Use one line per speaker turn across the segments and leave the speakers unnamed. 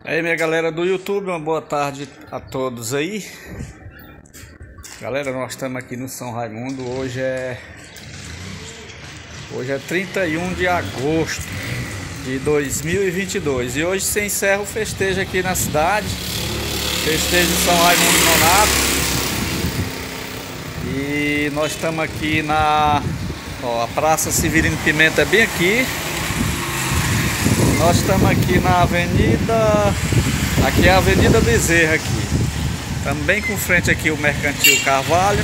Aí, minha galera do YouTube, uma boa tarde a todos aí. Galera, nós estamos aqui no São Raimundo. Hoje é 31 de agosto de 2022 e hoje se encerra o festejo aqui na cidade, festejo de São Raimundo Nonato. E nós estamos aqui na a Praça Severino Pimenta, é bem aqui. Nós estamos aqui na avenida, aqui é a Avenida Bezerra aqui. Estamos bem com frente aqui o Mercantil Carvalho.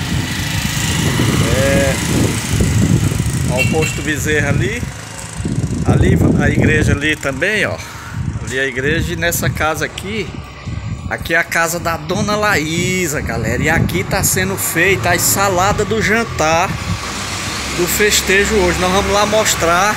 Ó, o posto Bezerra ali a igreja ali também, ó. Ali a igreja, e nessa casa aqui é a casa da Dona Laísa, galera. E aqui tá sendo feita a salada do jantar do festejo hoje. Nós vamos lá mostrar.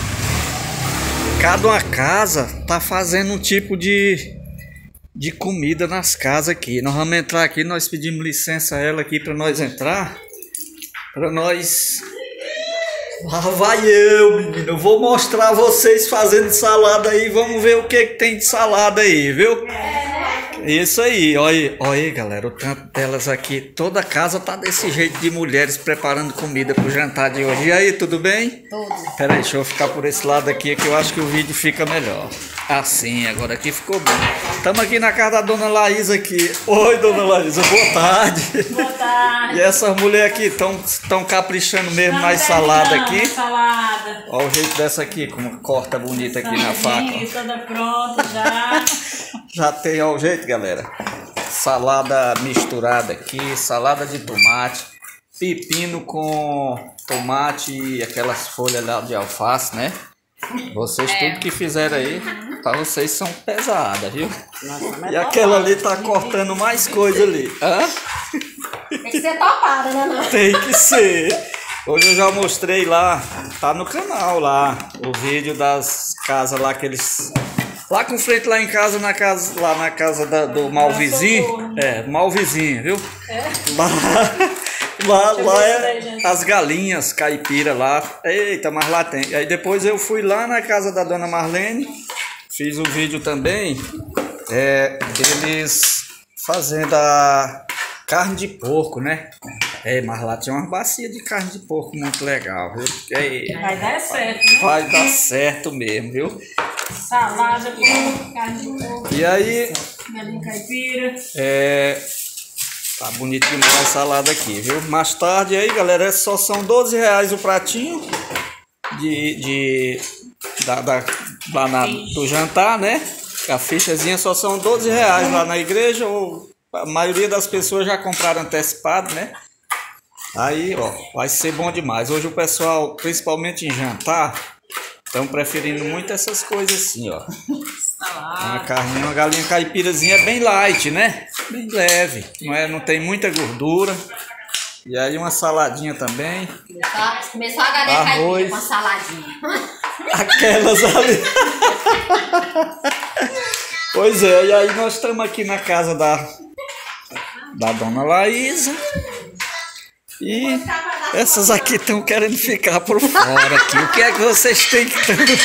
Cada uma casa tá fazendo um tipo de comida nas casas aqui. Nós vamos entrar aqui, nós pedimos licença a ela aqui para nós entrar. Para nós... Lá vai eu, menino. Eu vou mostrar vocês fazendo salada aí. Vamos ver o que tem de salada aí, viu? Isso aí, olha aí, galera, o tanto delas aqui. Toda casa tá desse jeito, de mulheres preparando comida pro jantar de hoje. E aí, tudo bem? Tudo. Pera aí, deixa eu ficar por esse lado aqui, que eu acho que o vídeo fica melhor. Assim, agora aqui ficou bom. Estamos aqui na casa da Dona Laísa aqui. Oi, Dona Laísa, boa tarde. Boa tarde. E essas mulheres aqui estão caprichando mesmo na salada aqui.
Salada.
Olha o jeito dessa aqui, como corta bonita aqui na faca.
Toda pronta já.
Já tem, ó, o jeito, galera. Salada misturada aqui, salada de tomate, pepino com tomate e aquelas folhas lá de alface, né? Vocês tudo que fizeram aí, pra vocês são pesadas, viu? Nossa, e aquela ali tá cortando mais coisa ali. Hã?
Tem que ser topada, né? Não?
Tem que ser. Hoje eu já mostrei lá, tá no canal lá, o vídeo das casas lá que eles... Lá com frente, lá em casa, lá na casa do Malvizinho. Malvizinho, viu? Lá é as galinhas caipira lá. Eita, mas lá tem. Aí depois eu fui lá na casa da Dona Marlene. Fiz um vídeo também. Eles fazendo a carne de porco, né? Mas lá tinha uma bacia de carne de porco muito legal, viu?
Vai dar certo, né?
Vai dar certo mesmo, viu?
Salada com carne de porco.
E aí...
Galinha caipira.
Tá bonito demais a salada aqui, viu? Mais tarde aí, galera, só são R$12 o pratinho do jantar, né? A fichazinha só são R$12 lá na igreja, ou a maioria das pessoas já compraram antecipado, né? Aí, ó, vai ser bom demais. Hoje o pessoal, principalmente em jantar, estão preferindo muito essas coisas assim, ó. Uma carninha, uma galinha caipirazinha bem light, né? Bem leve, não tem muita gordura. E aí uma saladinha também.
Começou a galinha caipira com a saladinha.
Aquelas ali. Pois é, e aí nós estamos aqui na casa da Dona Laísa. E essas aqui estão querendo ficar por fora aqui. O que é que vocês têm que também?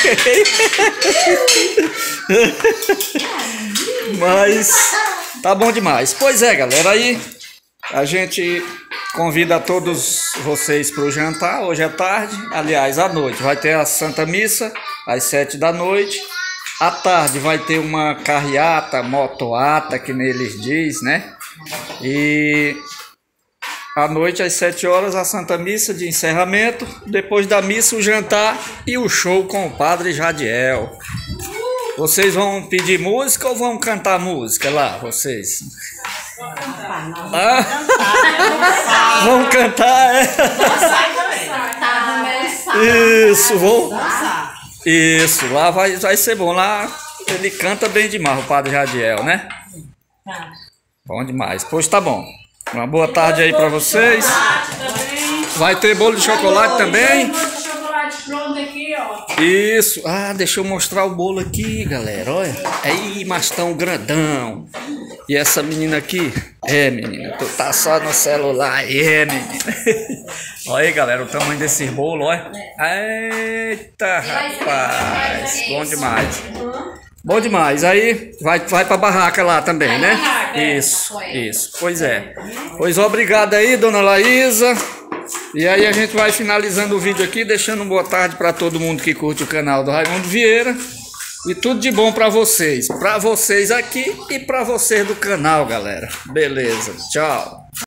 Mas tá bom demais. Pois é, galera, aí a gente convida a todos vocês para o jantar hoje à tarde. Aliás, à noite vai ter a Santa Missa às 7 da noite. À tarde vai ter uma carreata, motoata, que neles diz, né? E à noite, às 7 horas, a Santa Missa de encerramento. Depois da missa, o jantar e o show com o Padre Jadiel. Vocês vão pedir música ou vão cantar música lá, vocês? Vão cantar, Isso, Isso, lá vai ser bom. Lá ele canta bem demais, o Padre Jadiel, né? Bom demais. Pois tá bom. Uma boa tarde aí pra vocês. Vai ter bolo de chocolate também.
Bolo de chocolate pronto aqui, ó.
Isso. Deixa eu mostrar o bolo aqui, galera. Olha. Aí, mas tão grandão. E essa menina aqui? Menina, tu tá só no celular. Menina. Olha aí, galera, o tamanho desse bolo, olha. Eita, rapaz. Bom demais. Bom demais. Aí vai pra barraca lá também,
Vai
né?
barraca,
Isso, isso. Pois é. Pois obrigado aí, dona Laísa. E aí a gente vai finalizando o vídeo aqui, deixando um boa tarde para todo mundo que curte o canal do Raimundo Vieira. E tudo de bom para vocês aqui e para vocês do canal, galera. Beleza, tchau.